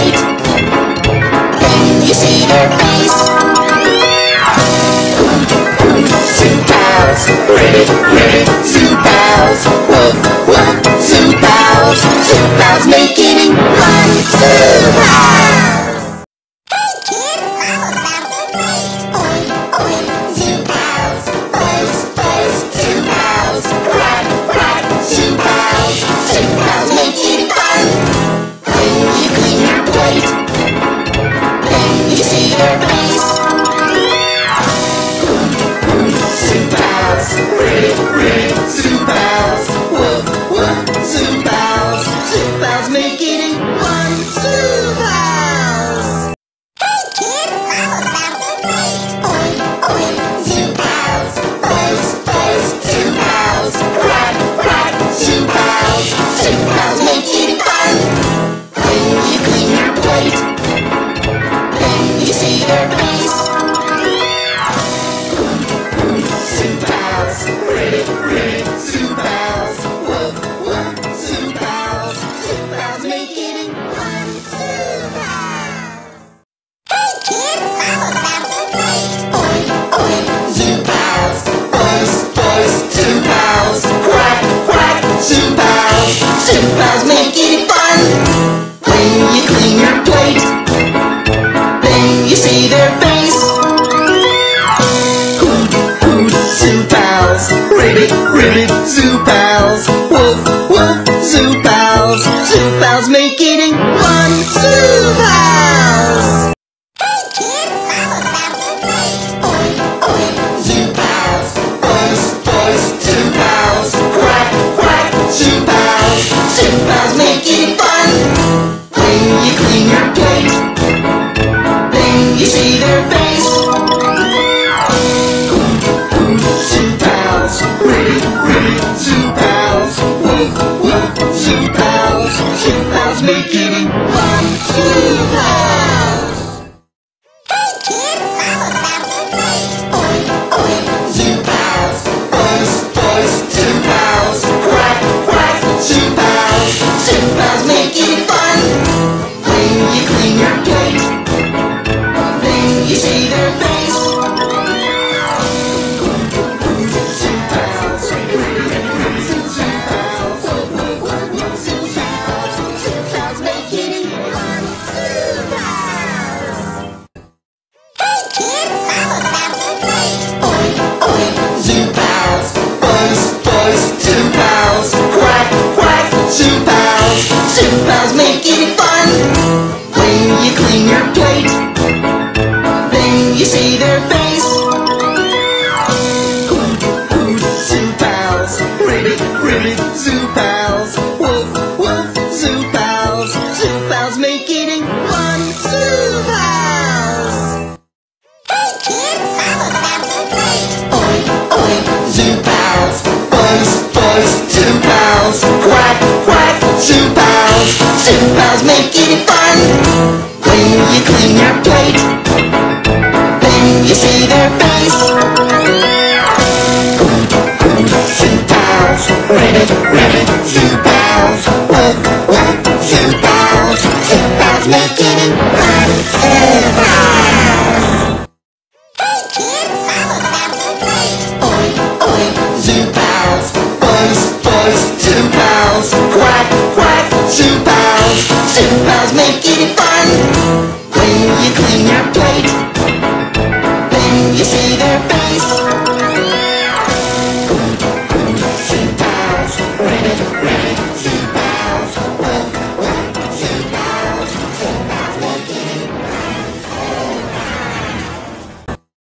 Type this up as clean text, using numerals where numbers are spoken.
plate. Then you see their face. ZooPals, ribbit, ribbit, ZooPals. Woof, woof, ZooPals. ZooPals make eating fun. ZooPals. Hey kids, I'm about to play. Oink, oink, ZooPals. Buzz, buzz, ZooPals. Quack, quack, ZooPals. ZooPals make eating fun. When you clean your plate, then you see their face. ZooPals, ribbit, ribbit, ZooPals. Woof, woof, ZooPals. ZooPals make eating fun. ZooPals. Hey kids, I'm about to play. Oink, oink, ZooPals. Buzz, buzz, ZooPals. Quack, quack, ZooPals. ZooPals make eating fun. When you clean your plate, then you see their face. ZooPals, ribbit, ribbit, ZooPals. Woof, woof, ZooPals. ZooPals make eating fun. ZooPals. Hey kids, I'm about to play. Oink, oink, ZooPals. Buzz, buzz, ZooPals. Quack, quack, ZooPals. ZooPals make eating fun. When you clean your plate, then you see their face. Hoot, hoot, ZooPals. Ribbit, ribbit, ZooPals. Woof, woof, ZooPals. ZooPals make eating fun. ZooPals. Hey kids, I'm about to play. Oink, oink, ZooPals. Buzz, buzz, ZooPals. Quack, quack, ZooPals. ZooPals make eating fun. When you clean your plate, then you see their face. ZooPals, ribbit, ribbit, ZooPals. Woof, woof, ZooPals. ZooPals make eating fun. ZooPals. Hey kids, I'm about to play. Oink, oink, ZooPals. Buzz, buzz, ZooPals. Quack, quack, ZooPals. ZooPals make eating fun. When you clean your plate, then you see their face. ZooPals, ribbit, ribbit, ZooPals. ZooPals, ZooPals make eating fun. ZooPals. Hey kids, I'm about to play. Oink, oink, ZooPals. Buzz, buzz, ZooPals. Quack, quack, ZooPals. ZooPals make eating fun. When you clean your plate, then you see their face. Hoot, hoot, ZooPals. Ribbit, ribbit, ZooPals. Woof, woof, ZooPals. ZooPals make eating fun. ZooPals. Hey kids, I'm about to play. Oink, oink, ZooPals. Buzz, buzz, ZooPals. Quack, quack, ZooPals. ZooPals make eating fun. When you clean your plate, then you see their face. ZooPals, ribbit, ribbit, ZooPals. Woof, woof, ZooPals. ZooPals make eating fun. ZooPals. Hey kids, I'm about to play. Oink, oink, ZooPals. Buzz, buzz, ZooPals. Quack, quack, ZooPals. ZooPals make eating fun. When you clean your plate,